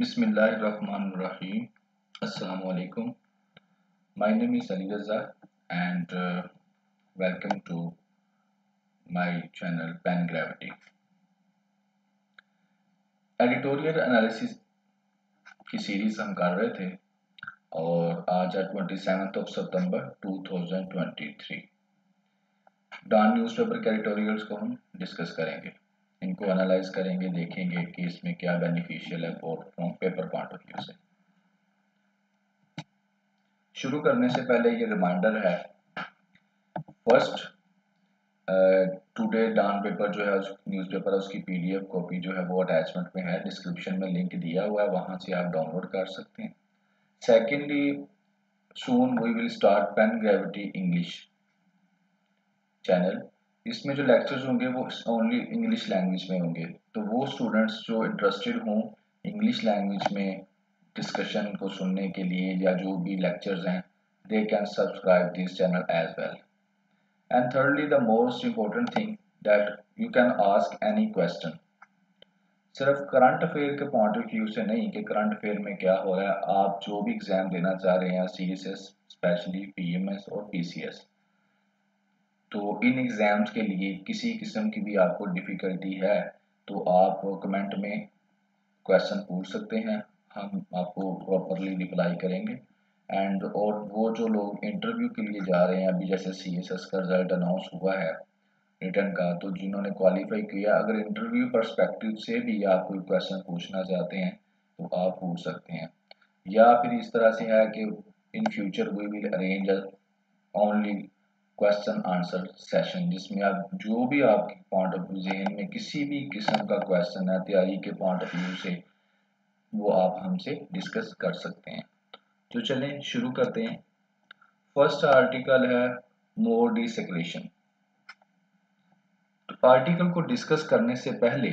Bismillahirrahmanirrahim. Assalamu alaikum. My name is Ali Raza and welcome to my channel Pen Gravity. Editorial analysis की series हम कर रहे थे और आज है 27 सितंबर 2023। डॉन न्यूज़पेपर के एडिटोरियल्स को हम डिस्कस करेंगे, इनको एनालाइज करेंगे, देखेंगे कि इसमें क्या बेनिफिशियल है और from paper point of view से। शुरू करने से पहले ये रिमाइंडर है, फर्स्ट टुडे डॉन पेपर जो है न्यूज़पेपर उसकी पीडीएफ कॉपी जो है वो अटैचमेंट में है, डिस्क्रिप्शन में लिंक दिया हुआ है, वहां से आप डाउनलोड कर सकते हैं। Secondly, soon we will start Pen Gravity English channel. इसमें जो लेक्चर्स होंगे वो ओनली इंग्लिश लैंग्वेज में होंगे, तो वो स्टूडेंट्स जो इंटरेस्टेड हों इंग्लिश लैंग्वेज में डिस्कशन को सुनने के लिए या जो भी लेक्चर्स हैं, they can subscribe this channel as well. And thirdly, the most important thing that you can ask any question. सिर्फ करंट अफेयर के पॉइंट ऑफ व्यू से नहीं कि करंट अफेयर में क्या हो रहा है, आप जो भी एग्जाम देना चाह रहे हैं, सीएसएस, स्पेशली पीएमएस और पीसीएस, तो इन एग्जाम्स के लिए किसी किस्म की भी आपको डिफिकल्टी है तो आप कमेंट में क्वेश्चन पूछ सकते हैं, हम आपको प्रॉपरली रिप्लाई करेंगे। एंड और वो जो लोग इंटरव्यू के लिए जा रहे हैं, अभी जैसे सीएसएस का रिजल्ट अनाउंस हुआ है रिटर्न का, तो जिन्होंने क्वालिफाई किया, अगर इंटरव्यू पर्सपेक्टिव से भी आप कोई क्वेश्चन पूछना चाहते हैं तो आप पूछ सकते हैं। या फिर इस तरह से है कि in future we will arrange only question answer session, जिसमें आप जो भी आपके पॉइंट ऑफ व्यू जहन में किसी भी किस्म का क्वेश्चन है तैयारी के पॉइंट ऑफ व्यू से, वो आप हमसे डिस्कस कर सकते हैं। तो चलें शुरू करते हैं। फर्स्ट आर्टिकल है मोर डिसेक्रेशन। तो आर्टिकल को डिस्कस करने से पहले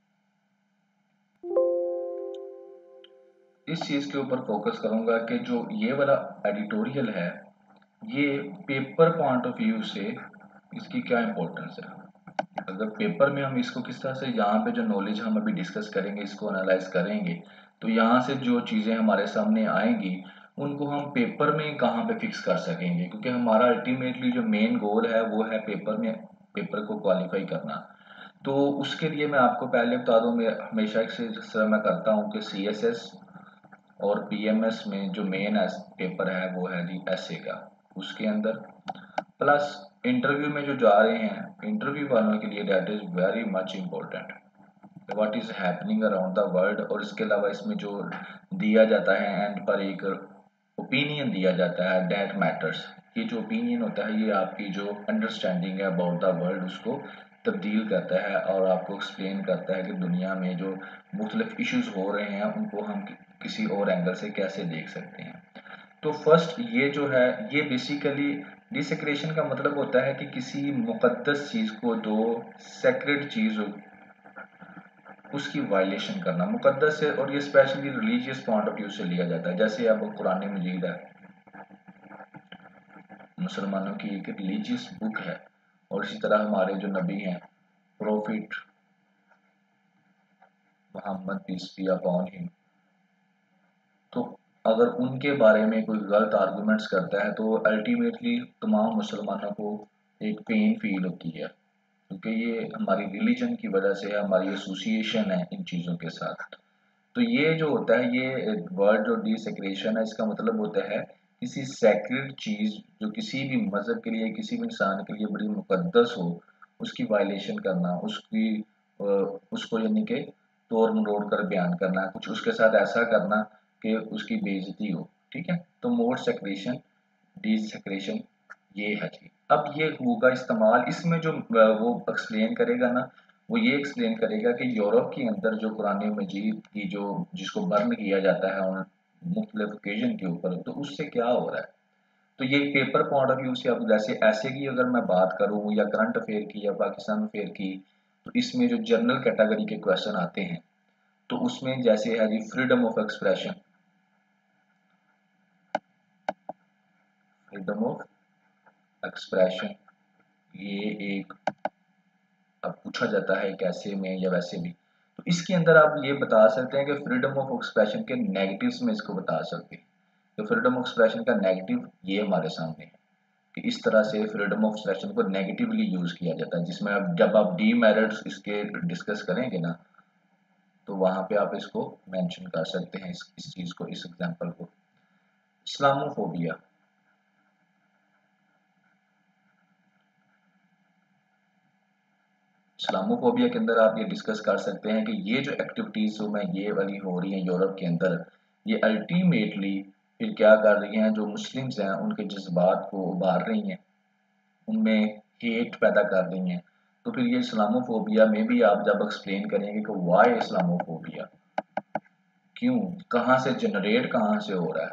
इस चीज के ऊपर फोकस करूंगा कि जो ये वाला एडिटोरियल है ये पेपर पॉइंट ऑफ व्यू से इसकी क्या इंपॉर्टेंस है। अगर पेपर में हम इसको किस तरह से, यहाँ पे जो नॉलेज हम अभी डिस्कस करेंगे इसको एनालाइज करेंगे, तो यहाँ से जो चीजें हमारे सामने आएंगी उनको हम पेपर में कहाँ पे फिक्स कर सकेंगे, क्योंकि हमारा अल्टीमेटली जो मेन गोल है वो है पेपर में, पेपर को क्वालिफाई करना। तो उसके लिए मैं आपको पहले बता दूं, मैं हमेशा से मैं करता हूं कि सीएसएस और पीएमएस में जो मेन पेपर है वो है जी एसए का, उसके अंदर प्लस इंटरव्यू में जो जा रहे हैं इंटरव्यू वालों के लिए that is very much important what is happening around the world. और इसके अलावा इसमें जो दिया जाता है एंड पर एक ओपिनियन दिया जाता है दैट मैटर्स। ये जो ओपिनियन होता है ये आपकी जो अंडरस्टैंडिंग है अबाउट द वर्ल्ड उसको तब्दील करता है और आपको एक्सप्लेन करता है कि दुनिया में जो मुख्तलिफ इश्यूज हो रहे हैं उनको हम किसी और एंगल से कैसे देख सकते हैं। तो फर्स्ट ये जो है ये बेसिकली डिसेक्रेशन का मतलब होता है कि किसी मुकद्दस चीज को, जो सेक्रेड चीज हो उसकी वायलेशन करना, मुकद्दस है, और ये specially religious point of view से लिया जाता है। जैसे अब कुरान मजीद है, मुसलमानों की एक रिलीजियस बुक है, और इसी तरह हमारे जो नबी हैं prophet Muhammad peace be upon him, तो अगर उनके बारे में कोई गलत आर्गुमेंट्स करता है तो अल्टीमेटली तमाम मुसलमानों को एक पेन फील होती है, क्योंकि ये हमारी रिलीजन की वजह से है, हमारी एसोसिएशन है इन चीज़ों के साथ। तो ये जो होता है, ये वर्ड जो डिसेक्रेशन है, इसका मतलब होता है किसी सैक्रेड चीज़ जो किसी भी मज़हब के लिए, किसी भी इंसान के लिए बड़ी मुकद्दस हो, उसकी वायलेशन करना, उसको यानी कि तोड़ मरोड़ कर बयान करना, कुछ उसके साथ ऐसा करना कि उसकी बेइज्जती हो। ठीक है, तो मोर सेक्रेशन, डिसेक्रेशन ये है जी। अब ये होगा इस्तेमाल, इसमें जो वो एक्सप्लेन करेगा ना, वो ये एक्सप्लेन करेगा कि यूरोप के अंदर जो कुरान मजीद की जो जिसको बर्न किया जाता है उन मुख्तलिफ ओकेजन के ऊपर, तो उससे क्या हो रहा है। तो ये पेपर पॉइंट ऑफ व्यू से, अब जैसे ऐसे की अगर मैं बात करूँ या करंट अफेयर की या पाकिस्तान अफेयर की, तो इसमें जो जनरल कैटेगरी के क्वेश्चन आते हैं तो उसमें जैसे है जी freedom of expression, freedom of expression, ये एक अब पूछा जाता है कैसे में या वैसे भी। तो इसके अंदर आप ये बता सकते हैं कि फ्रीडम ऑफ एक्सप्रेशन के नेगेटिव्स में इसको बता सकते हैं। तो फ्रीडम ऑफ एक्सप्रेशन का नेगेटिव ये हमारे सामने है कि इस तरह से फ्रीडम ऑफ एक्सप्रेशन को नेगेटिवली यूज किया जाता है, जिसमें अब जब आप डीमेरिट्स इसके डिस्कस करेंगे ना, तो वहां पे आप इसको मेंशन कर सकते हैं, इस चीज को, इस एग्जांपल को। इस्लामोफोबिया, इस्लामोफोबिया के अंदर आप ये डिस्कस कर सकते हैं कि ये जो एक्टिविटीज जो मैं ये वाली हो रही हैं यूरोप के अंदर, ये अल्टीमेटली फिर क्या कर रही हैं, जो मुस्लिम्स हैं उनके जज्बात को उभार रही हैं, उनमें हेट पैदा कर रही हैं। तो फिर ये इस्लामोफोबिया में भी आप जब एक्सप्लेन करेंगे कि वाई इस्लामोफोबिया, क्यों, कहाँ से जनरेट, कहाँ से हो रहा है,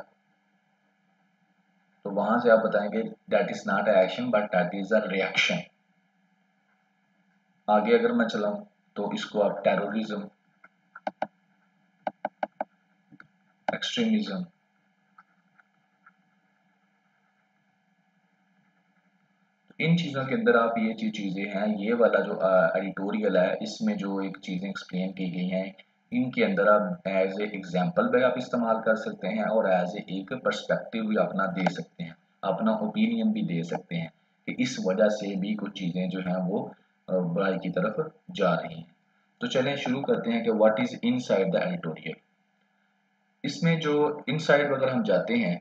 तो वहां से आप बताएंगे that is not action but that is a reaction. आगे अगर मैं चलाऊं तो इसको आप टेररिज्म, एक्सट्रीमिज्म, इन चीज़ों के अंदर आप ये चीज़ें हैं, ये वाला जो एडिटोरियल है इसमें जो एक चीज़ें एक्सप्लेन की गई हैं, इनके अंदर आप एज ए एग्जांपल भी आप इस्तेमाल कर सकते हैं और एज ए एक पर्सपेक्टिव भी अपना दे सकते हैं, अपना ओपिनियन भी दे सकते हैं कि इस वजह से भी कुछ चीज़ें जो हैं वो बुराई की तरफ जा रही हैं। तो चलें शुरू करते हैं कि what is inside the editorial. इसमें जो इनसाइड अगर हम जाते हैं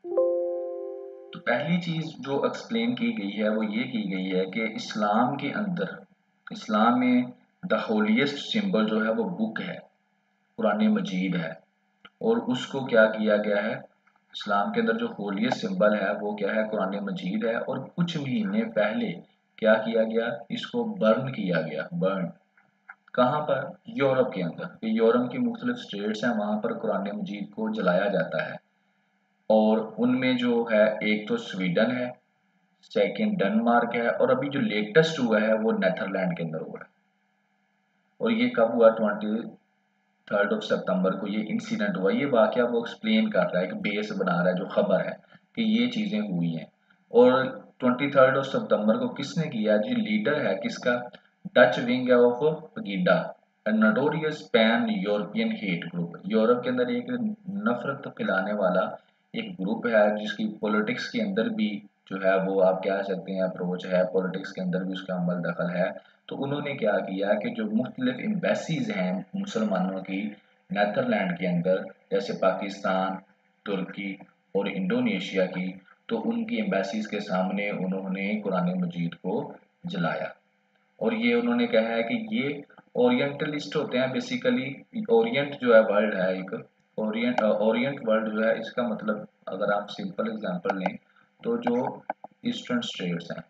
तो पहली चीज जो एक्सप्लेन की गई है वो ये की गई है कि इस्लाम के अंदर, इस्लाम में द होलीएस्ट सिंबल जो है वो बुक है, कुरान मजीद है। और उसको क्या किया गया है, इस्लाम के अंदर जो होलीएस्ट सिंबल है वो क्या है, कुरान मजीद है। और कुछ महीने पहले क्या किया गया, इसको बर्न किया गया, बर्न कहाँ पर, यूरोप के अंदर। यूरोप की मुख्तलिफ स्टेट्स हैं, वहां पर कुरान मजीद को जलाया जाता है। और उनमें जो है एक तो स्वीडन है, सेकंड डेनमार्क है, और अभी जो लेटेस्ट हुआ है वो नेदरलैंड के अंदर हुआ है। और ये कब हुआ, 23 सितंबर को ये इंसिडेंट हुआ। ये वाकया वो एक्सप्लेन कर रहा है कि बेस बना रहा है जो खबर है कि ये चीजें हुई हैं। और 23 सितंबर को किसने किया जी, लीडर है किसका, Dutch wing of Pegida, notorious pan European hate group. Europe के अंदर एक नफरत फैलाने वाला एक ग्रुप है जिसकी पॉलिटिक्स के अंदर भी जो है वो आप कह सकते हैं अप्रोच है, पॉलिटिक्स के अंदर भी उसका अमल दखल है। तो उन्होंने क्या किया कि जो मुख्तलिफ एम्बेसीज हैं मुसलमानों की नेदरलैंड के अंदर, जैसे पाकिस्तान, तुर्की और इंडोनेशिया की, तो उनकी एम्बेसीज के सामने उन्होंने कुरान मजीद को जलाया। और ये उन्होंने कहा है कि ये ओरिएंटलिस्ट होते हैं बेसिकली। ओरिएंट जो है वर्ल्ड है एक, ओरिएंट वर्ल्ड जो है, इसका मतलब अगर आप सिंपल एग्जांपल लें तो जो ईस्टर्न स्टेट्स हैं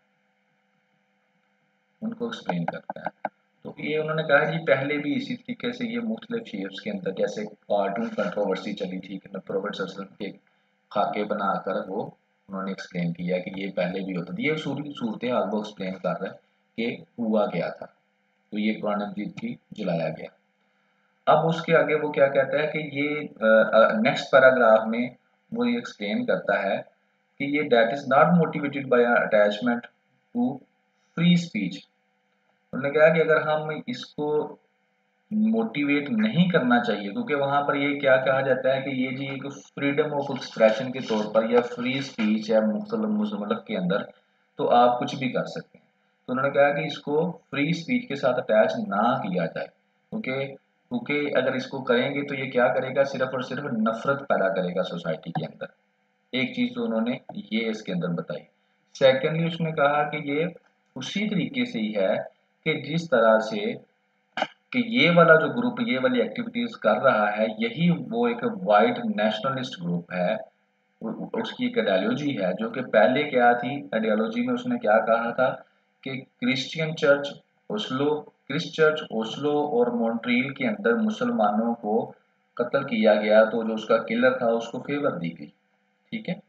उनको एक्सप्लेन करता है। तो ये उन्होंने कहा कि पहले भी इसी तरीके से ये मुख्तलिफ शेप्स के अंदर, जैसे कार्टून कंट्रोवर्सी चली थी कि प्रोफेट सल्लल्लाहु अलैहि वसल्लम के खाके बनाकर वो उन्होंने एक्सप्लेन किया कि ये पहले भी होता था। ये सूरत हाल वो एक्सप्लेन कर रहा है कि हुआ क्या था। तो ये कुरान मजीद की जलाया गया। अब उसके आगे वो क्या कहता है कि ये नेक्स्ट पैराग्राफ में वो ये एक्सप्लेन करता है कि ये that is not motivated by attachment to free speech. उन्होंने कहा कि अगर हम इसको मोटिवेट नहीं करना चाहिए, क्योंकि वहां पर ये क्या कहा जाता है कि ये जी एक फ्रीडम ऑफ एक्सप्रेशन के तौर पर या फ्री स्पीच है मुल्क के अंदर, तो आप कुछ भी कर सकते हैं। तो उन्होंने कहा कि इसको फ्री स्पीच के साथ अटैच ना किया जाए, क्योंकि क्योंकि अगर इसको करेंगे तो ये क्या करेगा, सिर्फ और सिर्फ नफरत पैदा करेगा सोसाइटी के अंदर। एक चीज तो उन्होंने ये इसके अंदर बताई। सेकेंडली उसने कहा कि ये उसी तरीके से ही है कि जिस तरह से कि ये वाला जो ग्रुप ये वाली एक्टिविटीज कर रहा है, यही वो एक वाइट नेशनलिस्ट ग्रुप है। उसकी एक आइडियोलॉजी है जो कि पहले क्या थी, आइडियोलॉजी में उसने क्या कहा था कि क्रिस्ट चर्च ओस्लो और मॉन्ट्रियल के अंदर मुसलमानों को कत्ल किया गया, तो जो उसका किलर था उसको फेवर दी गई। ठीक है,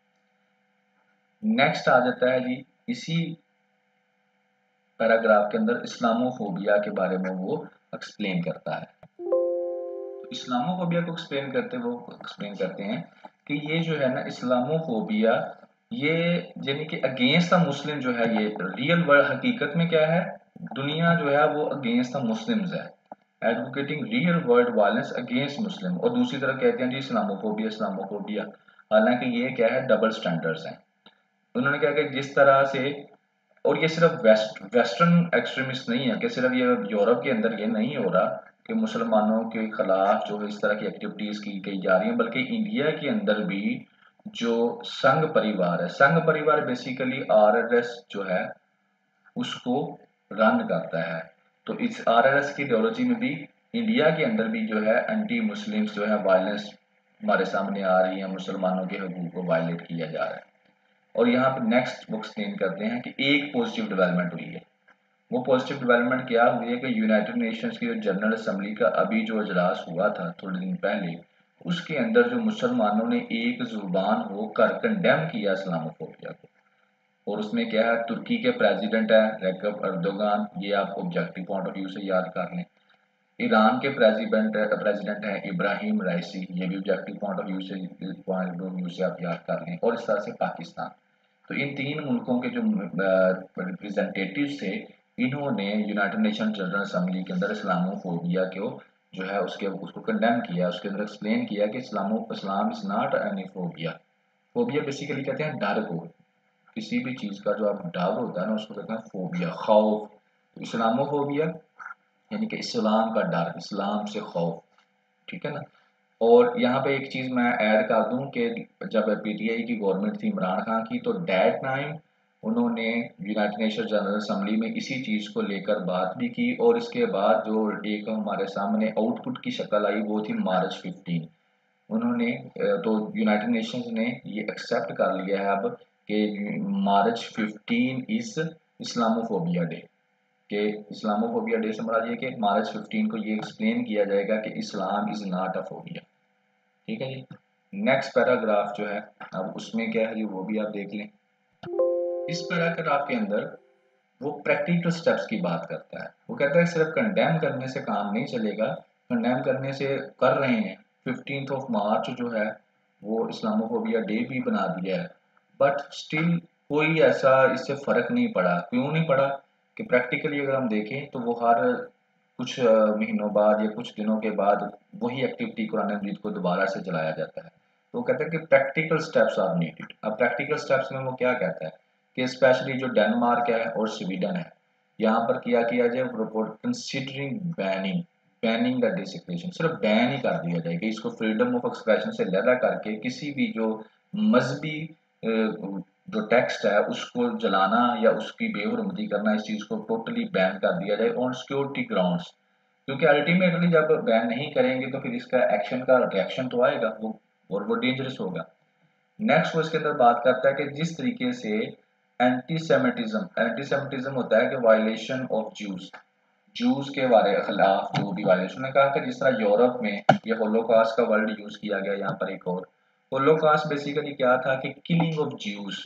नेक्स्ट आ जाता है जी इसी पैराग्राफ के अंदर इस्लामोफोबिया के बारे में वो एक्सप्लेन करता है। तो इस्लामोफोबिया को एक्सप्लेन करते हैं कि ये जो है ना इस्लामोफोबिया, ये यानी कि अगेंस्ट द मुस्लिम जो है, ये रियल वर्ल्ड हकीकत में क्या है, दुनिया जो है वो अगेंस्ट द मुस्लिम्स है। Advocating real world violence against Muslim, और दूसरी तरफ कहते हैं जी इस्लामोफोबिया इस्लामोफोबिया। हालांकि ये क्या है, डबल स्टैंडर्ड्स हैं। उन्होंने कहा कि जिस तरह से, और ये सिर्फ वेस्टर्न एक्सट्रीमिस्ट नहीं है, कि सिर्फ ये यूरोप के अंदर ये नहीं हो रहा कि मुसलमानों के खिलाफ जो है इस तरह की एक्टिविटीज की गई जा रही हैं, बल्कि इंडिया के अंदर भी जो संघ परिवार है, संघ परिवार बेसिकली आरएसएस जो है उसको रन करता है। तो इस आरएसएस की आइडियोलॉजी में भी इंडिया के अंदर भी जो है एंटी मुस्लिम्स जो है वायलेंस हमारे सामने आ रही है, मुसलमानों के हकूक को वायलेट किया जा रहा है। और यहाँ पे नेक्स्ट वो एक्सप्लेन करते हैं कि एक पॉजिटिव डेवलपमेंट हुई है। वो पॉजिटिव डेवलपमेंट क्या हुई है कि यूनाइटेड नेशंस की जो जनरल असेंबली का अभी जो इजलास हुआ था थोड़े दिन पहले, उसके अंदर जो मुसलमानों ने एक जुबान होकर कंडेम किया इस्लामोफोबिया को। और उसमें क्या है, तुर्की के प्रेसिडेंट है रेजब अर्दोगान, ये आप ऑब्जेक्टिव पॉइंट ऑफ व्यू से याद कर लें। ईरान के प्रेसिडेंट हैं इब्राहिम राइसी, ये भी ऑब्जेक्टिव पॉइंट ऑफ व्यू से आप याद कर लें। और इस तरह से पाकिस्तान। तो इन तीन मुल्कों के जो रिप्रेजेंटेटिव थे, इन्होंने यूनाइटेड नेशन जनरल असेंबली के अंदर इस्लामोफोबिया को जो है उसको कंडेम किया। उसके अंदर एक्सप्लेन किया कि Islam is not any phobia. Phobia basically कहते हैं डर को, किसी भी चीज का जो आप डर होता है ना उसको कहते हैं फोबिया, खौफ। तो इस्लामोफोबिया यानी कि इस्लाम का डर, इस्लाम से खौफ, ठीक है ना। और यहाँ पे एक चीज मैं ऐड कर दूं कि जब पीटीआई की गवर्नमेंट थी इमरान खान की, तो डेट टाइम उन्होंने यूनाइटेड नेशन जनरल असेंबली में इसी चीज को लेकर बात भी की। और इसके बाद जो एक हमारे सामने आउटपुट की शक्ल आई वो थी मार्च 15। उन्होंने तो यूनाइटेड नेशंस ने ये एक्सेप्ट कर लिया है अब कि मार्च 15 इज इस्लामोफोबिया डे। कि इस्लामोफोबिया डे से मुराद ये कि मार्च 15 को ये एक्सप्लेन किया जाएगा कि Islam is not a phobia. ठीक है जी। नेक्स्ट पैराग्राफ जो है अब उसमें क्या है जी वो भी आप देख लें। इस पैराग्राफ के अंदर वो प्रैक्टिकल स्टेप्स की बात करता है। वो कहता है सिर्फ कंडेम करने से काम नहीं चलेगा, कंडेम करने से कर रहे हैं। 15 ऑफ मार्च जो है वो इस्लामोफोबिया डे भी बना दिया है, बट स्टिल कोई ऐसा इससे फर्क नहीं पड़ा। क्यों नहीं पड़ा? कि प्रैक्टिकली अगर हम देखें तो वो हर कुछ महीनों बाद या कुछ दिनों के बाद वही एक्टिविटी कुरान मजीद को दोबारा से चलाया जाता है। तो वो कहता है कि प्रैक्टिकल स्टेप्स आर नीडेड। अब प्रैक्टिकल स्टेप्स में वो क्या कहता है कि स्पेशली जो डेनमार्क है और स्वीडन है, यहाँ पर किया जाए report considering banning banning the desecration, सिर्फ बैन ही कर दिया जाए कि इसको फ्रीडम ऑफ एक्सप्रेशन से लदा करके किसी भी जो मजहबी जो टेक्स्ट है उसको जलाना या उसकी बेहुरमती करना, इस चीज को टोटली बैन कर दिया जाए ऑन सिक्योरिटी ग्राउंड्स। क्योंकि अल्टीमेटली जब बैन नहीं करेंगे तो फिर इसका एक्शन का रिएक्शन तो आएगा वो, और वो डेंजरस होगा। नेक्स्ट वो इसके अंदर बात करता है कि जिस तरीके से एंटीसेमिटिज्म होता है कि वायलेशन ऑफ जूस, जूस के बारे खिलाफ जो भी वायलेशन ने कहा कि जिस तरह यूरोप में ये होलोकास्ट का वर्ड यूज किया गया, यहाँ पर एक और होलोकास्ट बेसिकली क्या था कि killing of Jews.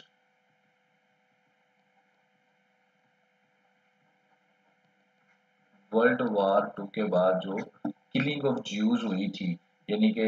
World war 2 के बाद जो किलिंग ऑफ ज्यूज हुई थी, यानी कि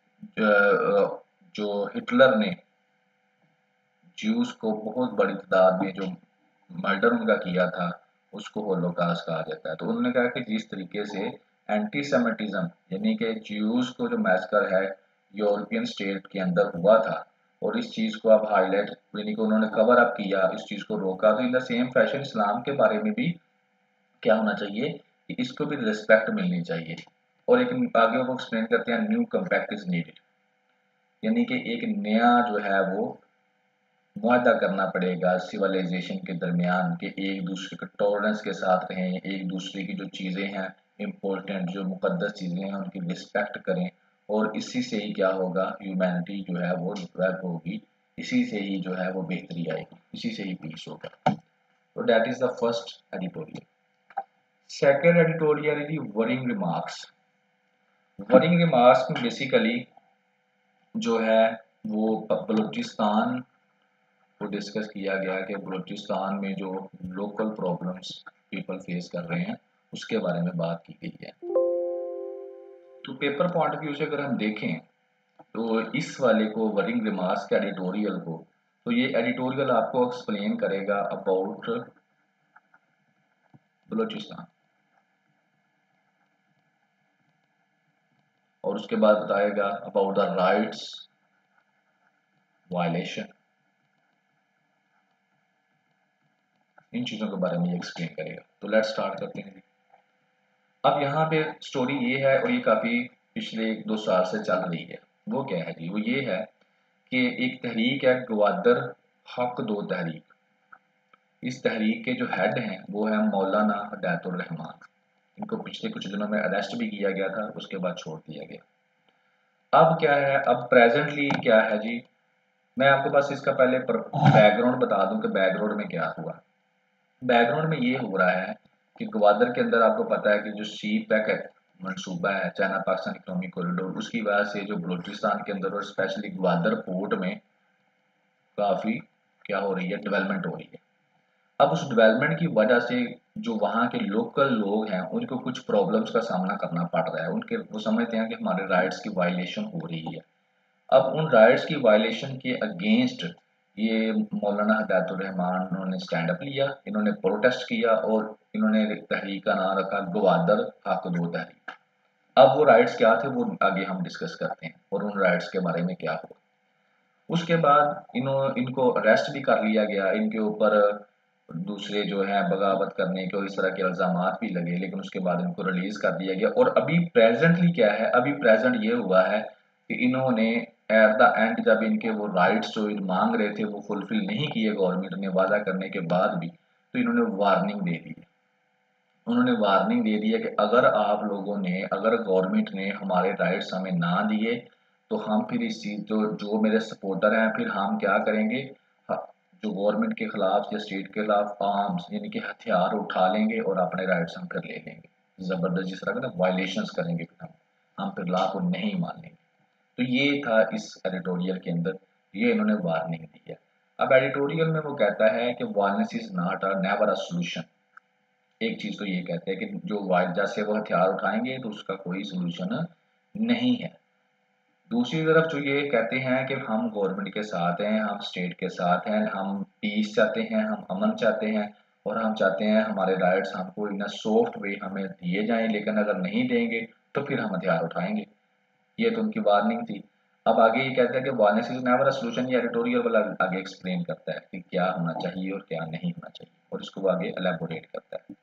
जो हिटलर ने ज्यूज को बहुत बड़ी तादाद में जो मर्डर उनका किया था उसको होलोकास्ट कहा जाता है। तो उन्होंने कहा कि जिस तरीके से एंटीसेमिटिज्म यानी कि ज्यूज को जो मैसकर है यूरोपियन स्टेट के अंदर हुआ था, और इस चीज को अब हाईलाइट यानी कि उन्होंने कवर अप किया, इस चीज को रोका। तो in the same fashion Islam के बारे में भी क्या होना चाहिए कि इसको भी रिस्पेक्ट मिलनी चाहिए। और एक आगे वो एक्सप्लेन करते हैं न्यू कम्पैक्ट इज नीडेड, यानी कि एक नया जो है वो मुआहदा करना पड़ेगा सिविलाइजेशन के दरमियान कि एक दूसरे के टॉलरेंस के साथ रहें, एक दूसरे की जो चीज़ें हैं इम्पोर्टेंट जो मुकद्दस चीज़ें हैं उनकी रिस्पेक्ट करें। और इसी से ही क्या होगा, ह्यूमैनिटी जो है वो डेवलप होगी, इसी से ही जो है वो बेहतरी आएगी, इसी से ही पीस होगा। तो that is the first editorial. Second editorial is worrying remarks. Worrying remarks में बेसिकली जो है वो बलूचिस्तान को डिस्कस किया गया कि बलूचिस्तान में जो लोकल प्रॉब्लम्स पीपल फेस कर रहे हैं उसके बारे में बात की गई है। तो पेपर पॉइंट ऑफ व्यू से अगर हम देखें तो इस वाले को वरिंग रिमार्क्स के एडिटोरियल को, तो ये एडिटोरियल आपको एक्सप्लेन करेगा अबाउट बलूचिस्तान। और उसके बाद बताएगा अबाउट द राइट्स वायलेशन, इन चीजों के बारे में ये एक्सप्लेन करेगा। तो लेट्स स्टार्ट करते हैं। अब यहाँ पे स्टोरी ये है, और ये काफी पिछले 1-2 साल से चल रही है। वो क्या है जी? वो ये है कि एक तहरीक है गवादर हक दो तहरीक। इस तहरीक के जो हेड हैं वो है मौलाना हिदायतुर रहमान। इनको पिछले कुछ दिनों में अरेस्ट भी किया गया था, उसके बाद छोड़ दिया गया। अब क्या है, अब प्रेजेंटली क्या है जी? मैं आपको बस इसका पहले बैकग्राउंड बता दूं कि बैकग्राउंड में क्या हुआ। बैकग्राउंड में ये हो रहा है कि ग्वादर के अंदर आपको पता है कि जो सी पैक मंसूबा है, चाइना पाकिस्तान इकोनॉमिक कॉरिडोर, उसकी वजह से जो बलूचिस्तान के अंदर और स्पेशली ग्वादर पोर्ट में काफ़ी क्या हो रही है, डेवलपमेंट हो रही है। अब उस डेवलपमेंट की वजह से जो वहाँ के लोकल लोग हैं उनको कुछ प्रॉब्लम्स का सामना करना पड़ रहा है। उनके वो समझते हैं कि हमारे राइट्स की वायलेशन हो रही है। अब उन राइट्स की वायलेशन के अगेंस्ट ये मौलाना हिदायतुर रहमान उन्होंने स्टैंड अप लिया, इन्होंने प्रोटेस्ट किया और इन्होंने तहरीक का नाम रखा गवादर हक दो तहरीक। अब वो राइट्स क्या थे वो आगे हम डिस्कस करते हैं और उन राइट्स के बारे में क्या हुआ। उसके बाद इनको अरेस्ट भी कर लिया गया, इनके ऊपर दूसरे जो है बगावत करने के और इस तरह के इल्जामात भी लगे, लेकिन उसके बाद इनको रिलीज कर दिया गया। और अभी प्रेजेंटली क्या है, अभी प्रेजेंट ये हुआ है कि इन्होंने एट द एंड जब इनके वो राइट्स जो मांग रहे थे वो फुलफिल नहीं किए गवर्नमेंट ने वादा करने के बाद भी, तो इन्होंने वार्निंग दे दी। उन्होंने वार्निंग दे दी है कि अगर गवर्नमेंट ने हमारे राइट्स हमें ना दिए तो हम फिर इस चीज जो मेरे सपोर्टर हैं फिर हम क्या करेंगे, जो गवर्नमेंट के खिलाफ या स्टेट के खिलाफ आर्म्स यानी कि हथियार उठा लेंगे और अपने राइट्स हम फिर ले लेंगे, जबरदस्त जिस तरह का वायलेशंस करेंगे, फिर हम फिर लॉ को नहीं मानेंगे। तो ये था इस एडिटोरियल के अंदर, ये इन्होंने वार्निंग दी है। अब एडिटोरियल में वो कहता है कि violence is not a never a solution. एक चीज तो ये कहते हैं कि जो वायदा से वो हथियार उठाएंगे तो उसका कोई सोल्यूशन नहीं है। दूसरी तरफ जो ये कहते हैं कि हम गवर्नमेंट के साथ हैं, हम स्टेट के साथ हैं, हम पीस चाहते हैं, हम अमन चाहते हैं और हम चाहते हैं हमारे राइट्स हमको इन सॉफ्ट वे हमें दिए जाएं, लेकिन अगर नहीं देंगे तो फिर हम हथियार उठाएंगे। ये तो उनकी वार्निंग थी। अब आगे ये कहता है कि violence is never a solution. ये एडिटोरियल वाला आगे एक्सप्लेन करता है कि क्या होना चाहिए और क्या नहीं होना चाहिए, और इसको वो आगे एलैबोरेट करता है।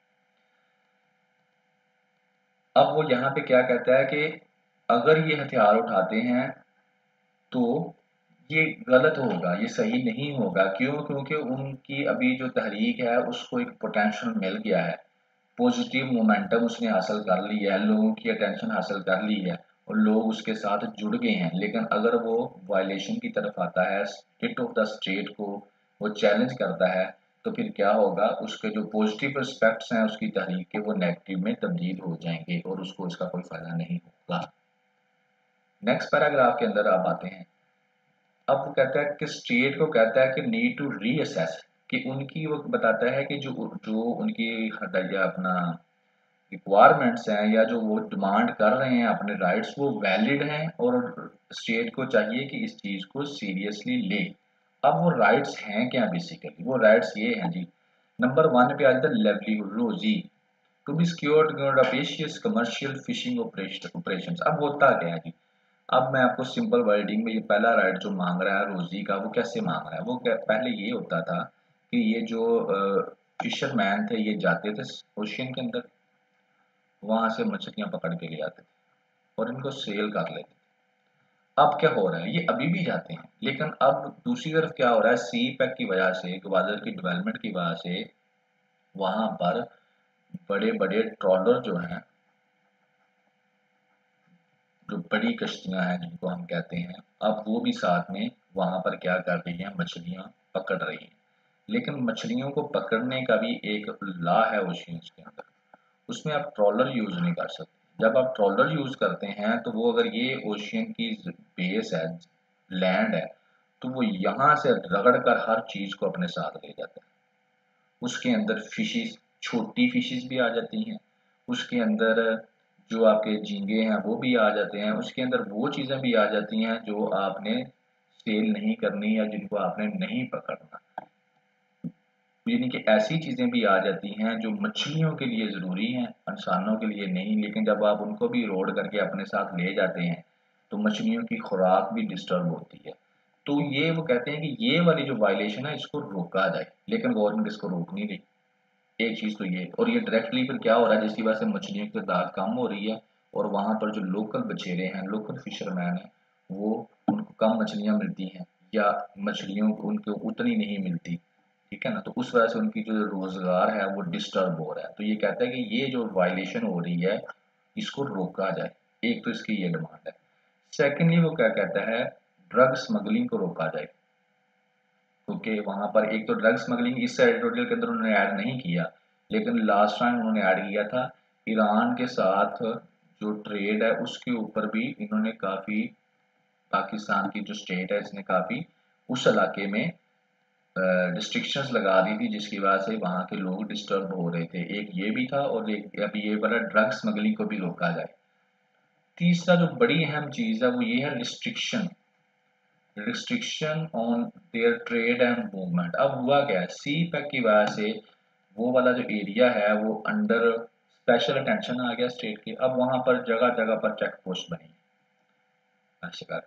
अब वो यहाँ पे क्या कहता है कि अगर ये हथियार उठाते हैं तो ये गलत होगा, ये सही नहीं होगा। क्यों? क्योंकि उनकी अभी जो तहरीक है उसको एक पोटेंशियल मिल गया है, पॉजिटिव मोमेंटम उसने हासिल कर लिया है, लोगों की अटेंशन हासिल कर ली है और लोग उसके साथ जुड़ गए हैं। लेकिन अगर वो वायलेशन की तरफ आता है, स्टेट ऑफ द स्टेट को वो चैलेंज करता है, तो फिर क्या होगा, उसके जो पॉजिटिव एस्पेक्ट्स हैं उसकी तहरीक के वो नेगेटिव में तब्दील हो जाएंगे और उसको इसका कोई फायदा नहीं होगा। नेक्स्ट पैराग्राफ के अंदर आप आते हैं। अब वो कहता है कि स्टेट को कहता है कि नीड टू रीअसेस, कि उनकी वो बताता है कि जो जो उनकी या अपना रिक्वायरमेंट्स हैं या जो वो डिमांड कर रहे हैं अपने राइट्स वो वैलिड हैं और स्टेट को चाहिए कि इस चीज को सीरियसली ले। अब वो राइट्स हैं क्या? बेसिकली वो राइट्स ये हैं जी। नंबर 1 पे आ जाता है लेवलीहुड, रोजी, to be secured rapacious commercial fishing operation. अब होता क्या है जी? अब मैं आपको सिंपल वर्डिंग में, ये पहला राइट जो मांग रहा है रोजी का, वो कैसे मांग रहा है? पहले ये होता था कि ये जो फिशरमैन थे ये जाते थे ओशियन के अंदर, वहां से मछलियां पकड़ के ले आते थे और इनको सेल कर लेते थे। अब क्या हो रहा है, ये अभी भी जाते हैं, लेकिन अब दूसरी तरफ क्या हो रहा है, सी पैक की वजह से, ग्वादर की डेवलपमेंट की वजह से वहां पर बड़े बड़े ट्रॉलर जो हैं, जो बड़ी कश्तियां हैं जिनको हम कहते हैं, अब वो भी साथ में वहां पर क्या कर रही हैं, मछलियां पकड़ रही हैं। लेकिन मछलियों को पकड़ने का भी एक लॉ है ओशियंस के अंदर, उसमें आप ट्रॉलर यूज नहीं कर सकते। जब आप ट्रॉलर यूज करते हैं तो वो अगर ये ओशियन की बेस है, लैंड है, तो वो यहाँ से रगड़ कर हर चीज को अपने साथ ले जाता है। उसके अंदर फिशिस, छोटी फिशिस भी आ जाती हैं, उसके अंदर जो आपके झींगे हैं वो भी आ जाते हैं, उसके अंदर वो चीजें भी आ जाती हैं जो आपने सेल नहीं करनी या जिनको आपने नहीं पकड़ना। यानी कि ऐसी चीज़ें भी आ जाती हैं जो मछलियों के लिए ज़रूरी हैं, इंसानों के लिए नहीं, लेकिन जब आप उनको भी रोड करके अपने साथ ले जाते हैं तो मछलियों की खुराक भी डिस्टर्ब होती है। तो ये वो कहते हैं कि ये वाली जो वायलेशन है इसको रोका जाए, लेकिन गवर्नमेंट इसको रोक नहीं रही। एक चीज़ तो ये, और ये डायरेक्टली फिर क्या हो रहा है जिसकी वजह से मछलियों की तादाद कम हो रही है, और वहाँ पर जो लोकल बछेरे हैं, लोकल फिशरमैन हैं, वो उनको कम मछलियाँ मिलती हैं या मछलियों को उनको उतनी नहीं मिलती, ठीक है ना। तो उस वजह से उनकी जो रोजगार है वो डिस्टर्ब हो रहा है। तो ये कहता है कि ये जो वायलेशन हो रही है इसको रोका जाए। एक तो इसकी ये डिमांड है। सेकेंडली वो क्या कहता है, ड्रग स्मगलिंग को रोका जाए, क्योंकि वहां पर एक तो ड्रग स्मगलिंग इस एडिटोरियल के अंदर उन्होंने ऐड नहीं किया, लेकिन लास्ट टाइम उन्होंने ऐड किया था ईरान के साथ जो ट्रेड है उसके ऊपर भी इन्होंने काफी, पाकिस्तान की जो स्टेट है इसने काफी उस इलाके में रिस्ट्रिक्शंस लगा दी थी, जिसकी वजह से वहाँ के लोग डिस्टर्ब हो रहे थे। एक ये भी था, और एक अभी ये वाला ड्रग स्मगलिंग को भी रोका जाए। तीसरा जो बड़ी अहम चीज है वो ये है restriction, restriction on their trade and movement. अब हुआ क्या है, सी पैक की वजह से वो वाला जो एरिया है वो अंडर स्पेशल अटेंशन आ गया स्टेट के। अब वहां पर जगह जगह पर चेक पोस्ट बनी ऐसे कर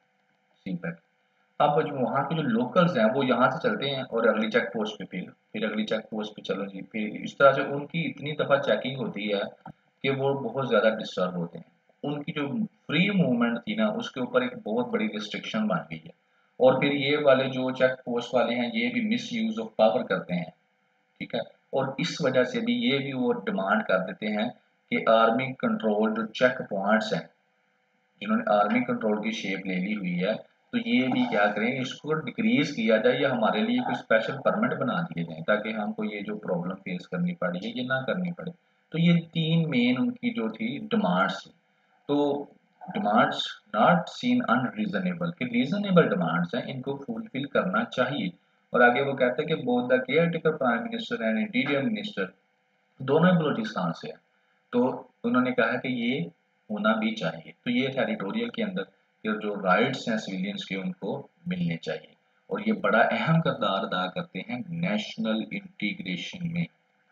सी पैक। अब जो वहाँ के जो लोकल्स हैं वो यहाँ से चलते हैं और अगली चेक पोस्ट पे फिर अगली चेक पोस्ट पे चलो जी, फिर इस तरह से उनकी इतनी दफा चेकिंग होती है कि वो बहुत ज्यादा डिस्टर्ब होते हैं। उनकी जो फ्री मूवमेंट थी ना उसके ऊपर एक बहुत बड़ी रिस्ट्रिक्शन बन गई है। और फिर ये वाले जो चेक पोस्ट वाले हैं ये भी मिस यूज ऑफ पावर करते हैं, ठीक है। और इस वजह से भी ये भी वो डिमांड कर देते हैं कि आर्मी कंट्रोल जो चेक पॉइंट्स हैं, जिन्होंने आर्मी कंट्रोल की शेप ले ली हुई है, तो ये भी क्या करें, इसको डिक्रीज किया जाए या हमारे लिए कोई स्पेशल परमिट बना दिए जाए ताकि हमको ये जो प्रॉब्लम फेस करनी पड़ी है ये ना करनी पड़े। तो ये तीन मेन उनकी जो थी डिमांड्स थी। तो डिमांड्स नॉट सीन अनरीजनेबल, कि रीजनेबल डिमांड्स हैं, इनको फुलफिल करना चाहिए। और आगे वो कहते हैं कि both the caretaker prime minister and interior minister दोनों ही बलूचिस्तान से है, तो उन्होंने कहा कि ये होना भी चाहिए। तो ये टेरिटोरियल के अंदर कि जो राइट्स हैं सिविलियंस के उनको मिलने चाहिए, और ये बड़ा अहम किरदार अदा करते हैं नेशनल इंटीग्रेशन में।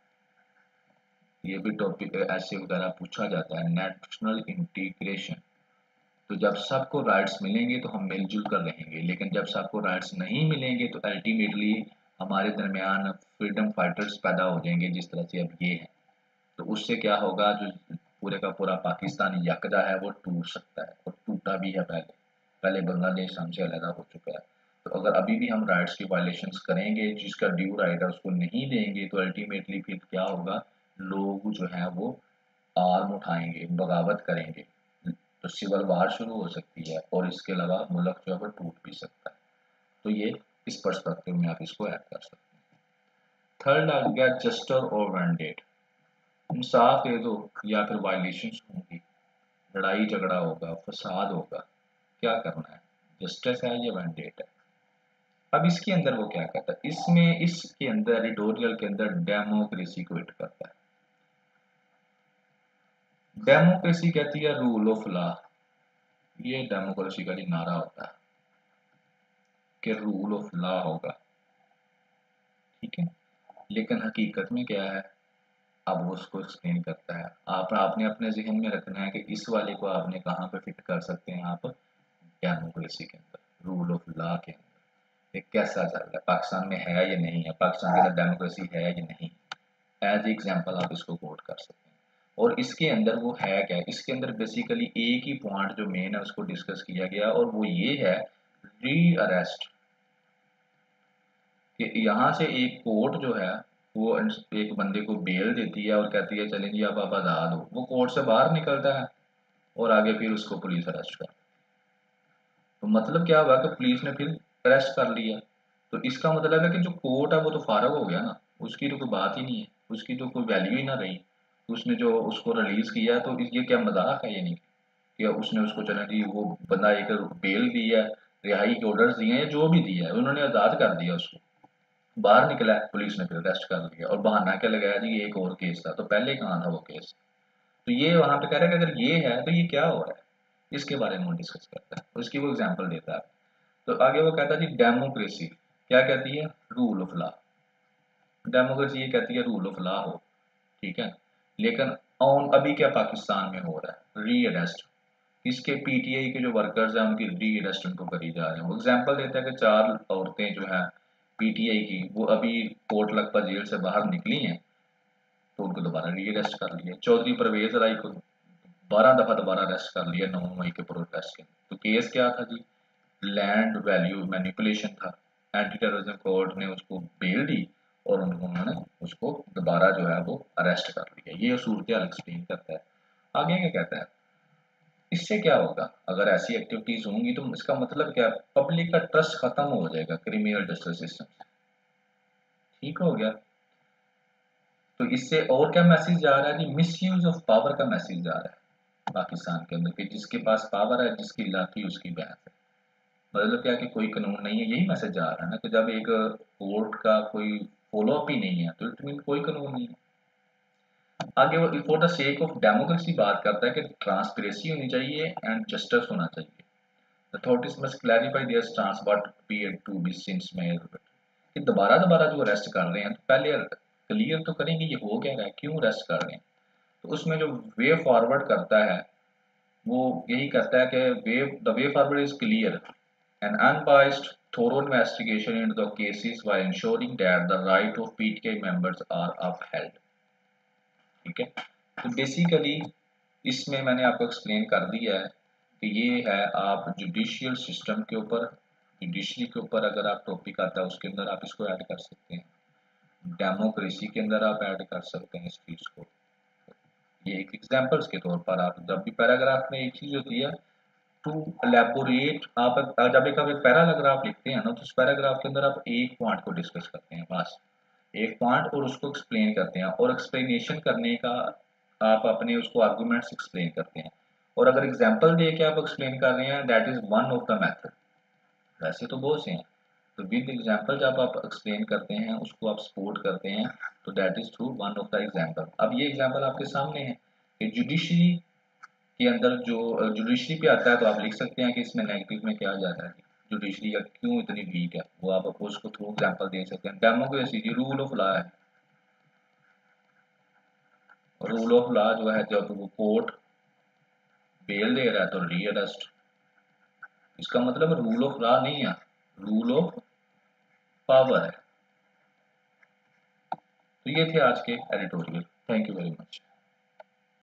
ये भी टॉपिक ऐसे वगैरह पूछा जाता है, नेशनल इंटीग्रेशन। तो जब सबको राइट्स मिलेंगे तो हम मिलजुल कर रहेंगे, लेकिन जब सबको राइट्स नहीं मिलेंगे तो अल्टीमेटली हमारे दरमियान फ्रीडम फाइटर्स पैदा हो जाएंगे जिस तरह से अब ये है। तो उससे क्या होगा, जो पूरे का पूरा पाकिस्तान यकजा है वो टूट सकता है, और टूटा भी है पहले। पहले बांग्लादेश हमसे अलग हो चुका है। तो अगर अभी भी हम राइट्स की वायलेशंस करेंगे, जिसका ड्यू राइट है उसको नहीं देंगे, तो अल्टीमेटली फिर क्या होगा, लोग जो है वो आर्म उठाएंगे, बगावत करेंगे, तो सिविल वार शुरू हो सकती है, और इसके अलावा मुल्क जो है वो टूट भी सकता है। तो ये इस पर्सपेक्टिव में आप इसको ऐड कर सकते हैं। थर्ड आ गया जस्टर और वेंडेट, इंसाफ दे दो या फिर वायलेशंस होंगी, लड़ाई झगड़ा होगा, फसाद होगा, क्या करना है, जस्टिस है या वेंडेट है। अब इसके अंदर वो क्या करता है, इसमें इसके अंदर एडिटोरियल के अंदर डेमोक्रेसी को हिट करता है। डेमोक्रेसी कहती है रूल ऑफ लॉ, ये डेमोक्रेसी का नारा होता है कि रूल ऑफ लॉ होगा, ठीक है। लेकिन हकीकत में क्या है, अब वो उसको एक्सप्लेन करता है। आपने अपने जहन में रखना है कि इस वाले को आपने कहाँ पे फिट कर सकते हैं आप, डेमोक्रेसी के अंदर, रूल ऑफ लॉ के अंदर। ये कैसा चल रहा है, पाकिस्तान में है या नहीं है, पाकिस्तान के अंदर डेमोक्रेसी है या नहीं, एज एग्जाम्पल आप इसको कोट कर सकते हैं। और इसके अंदर वो है क्या, इसके अंदर बेसिकली एक ही पॉइंट जो मेन है उसको डिस्कस किया गया, और वो ये है री अरेस्ट। कि यहाँ से एक कोर्ट जो है वो एक बंदे को बेल देती है और कहती है चलें जी आप आज़ाद हो, वो कोर्ट से बाहर निकलता है और आगे फिर उसको पुलिस अरेस्ट कर। तो मतलब क्या हुआ कि पुलिस ने फिर अरेस्ट कर लिया। तो इसका मतलब है कि जो कोर्ट है वो तो फारग हो गया ना, उसकी तो कोई बात ही नहीं है, उसकी तो कोई वैल्यू ही ना रही। उसने जो उसको रिलीज किया तो ये क्या मजाक है, ये नहीं कि उसने उसको चला जी वो बंदा एक बेल दी है, रिहाई के ऑर्डर्स दिए हैं, जो भी दिया है उन्होंने आज़ाद कर दिया उसको, बाहर निकला है, पुलिस ने फिर अरेस्ट कर लिया और बहाना क्या लगाया जी ये एक और केस था, तो पहले कहाँ था वो केस। तो ये वहां पे कह रहा है कि अगर ये है तो ये क्या हो रहा है, इसके बारे में वो डिस्कस करता है, उसकी वो एग्जांपल देता है। तो आगे वो कहता है जी डेमोक्रेसी क्या कहती है, रूल ऑफ लॉ। डेमोक्रेसी ये कहती है रूल ऑफ लॉ हो, ठीक है। लेकिन ऑन अभी क्या पाकिस्तान में हो रहा है, री अरेस्ट, इसके पीटीआई के जो वर्कर्स हैं उनकी री अरेस्ट उनको करी जा रहे हैं। वो एग्जांपल देता है कि 4 औरतें जो हैं पीटीआई की, वो अभी कोट लखपत जेल से बाहर निकली हैं, तो उनको दोबारा री अरेस्ट कर लिया। चौधरी परवेज राय को 12 दफा दोबारा अरेस्ट कर लिया 9 मई के प्रोटेस्ट के। तो केस क्या था जी, लैंड वैल्यू मैनिपुलेशन था। एंटी टेररिज्म कोर्ट ने उसको बेल दी और उन्होंने उसको दोबारा जो है वो अरेस्ट कर लिया। ये सूरत हाल एक्सप्लेन करता है। आगे क्या कहता है, इससे क्या होगा अगर ऐसी एक्टिविटीज होंगी, तो इसका मतलब क्या, पब्लिक का ट्रस्ट खत्म हो जाएगा क्रिमिनल जस्टिस सिस्टम से, ठीक हो गया। तो इससे और क्या मैसेज जा रहा है जी, मिसयूज ऑफ पावर का मैसेज जा रहा है पाकिस्तान के अंदर, कि जिसके पास पावर है, जिसकी लाठी उसकी भैंस है। मतलब क्या कि कोई कानून नहीं है, यही मैसेज जा रहा है ना, कि जब एक कोर्ट का कोई फॉलो अप ही नहीं है तो इट मीन कोई कानून नहीं है। आगे वो for the sake of democracy बात करता है कि ट्रांसपेरेंसी होनी चाहिए एंड जस्टिस होना चाहिए। Authorities must clarify their stance what appear to be since mayor, कि दोबारा दोबारा जो अरेस्ट कर रहे हैं तो पहले क्लियर तो करेंगे ये हो क्या रहा है, क्यों अरेस्ट कर रहे हैं। तो उसमें जो वे फॉरवर्ड करता है वो यही कहता है कि way forward is clear and unbiased thorough investigation into the cases while ensuring that the right of PTI members are upheld, ठीक है। तो बेसिकली इसमें मैंने आपको एक्सप्लेन कर दिया है कि ये है, आप जुडिशियल सिस्टम के ऊपर, जुडिशरी के ऊपर अगर आप टॉपिक आता है उसके अंदर आप इसको ऐड कर सकते हैं, डेमोक्रेसी के अंदर आप ऐड कर सकते हैं इस चीज को। ये एक एग्जांपल्स के तौर पर आप जब भी पैराग्राफ में एक चीज होती है टू एलेबोरेट, आप जब एक पैराग्राफ लिखते हैं ना, तो उस पैराग्राफ के अंदर आप एक पॉइंट को डिस्कस करते हैं, बस एक पॉइंट, और उसको एक्सप्लेन करते हैं, और एक्सप्लेनेशन करने का आप अपने उसको आर्गुमेंट्स एक्सप्लेन करते हैं। और अगर एग्जांपल दे के आप एक्सप्लेन कर रहे हैं, that is one of the method. वैसे तो बहुत से हैं, तो विद एग्जांपल जब आप एक्सप्लेन करते हैं, उसको आप सपोर्ट करते हैं, तो that is through one of the example. अब ये एग्जांपल आपके सामने है कि जुडिशरी के अंदर जो जुडिशरी पे आता है, तो आप लिख सकते हैं कि इसमें नेगेटिव में क्या जा रहा है, जुडिशरी का क्यों इतनी वीक है, वो आप उसको थ्रू एग्जांपल दे सकते हैं। डेमोक्रेसी जी रूल ऑफ लॉ है, रूल ऑफ लॉ जो है, जब वो कोर्ट बेल दे रहा है तो री अरेस्ट, इसका मतलब रूल ऑफ लॉ नहीं है, रूल ऑफ पावर है। तो ये थे आज के editorial. Thank you very much.